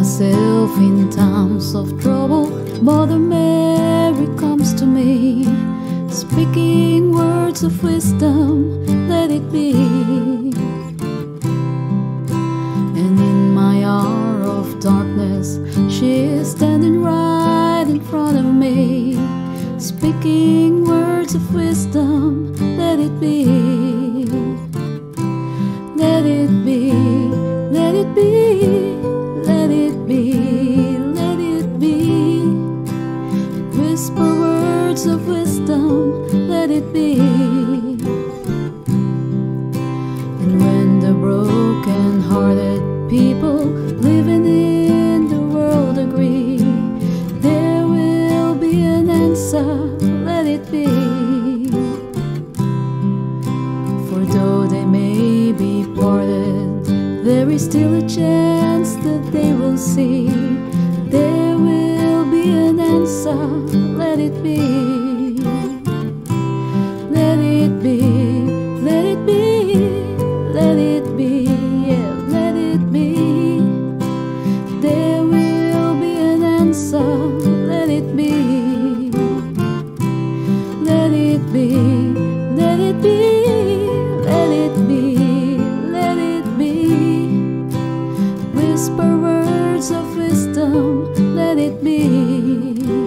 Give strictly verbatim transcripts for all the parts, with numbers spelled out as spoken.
myself in times of trouble, Mother Mary comes to me, speaking words of wisdom, let it be. And in my hour of darkness, she is standing right in front of me, speaking words of wisdom, let it be. Let it be, let it be, let it be, let it be. Whisper words of wisdom, let it be. And when the broken-hearted people living in the world agree, there will be an answer, let it be. For though they may be parted, there is still a chance that they will see. There will be an answer, let it be. Let it be, let it be, let it be, yeah, let it be. There will be an answer, let it be. Let it be, let it be, let it be, let it be. Whisper words of wisdom, let it be.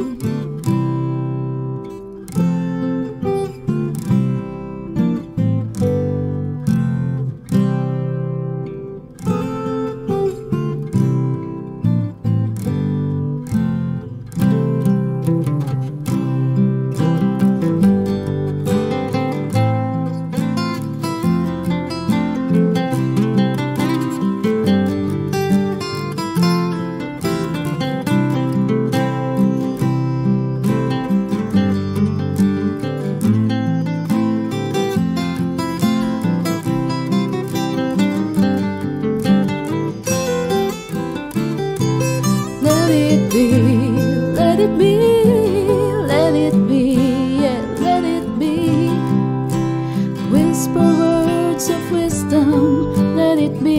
Let it be, let it be, yeah, let it be. Whisper words of wisdom, let it be.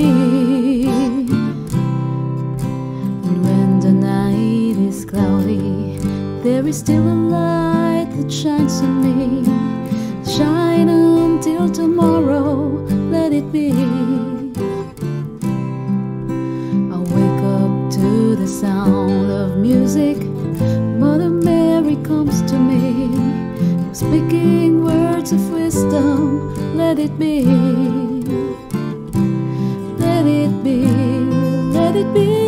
And when the night is cloudy, there is still a light that shines on me. Shine until tomorrow, let it be. I wake up to the sound of music, Mother Mary comes to me, speaking words of wisdom, let it be. Let it be, let it be.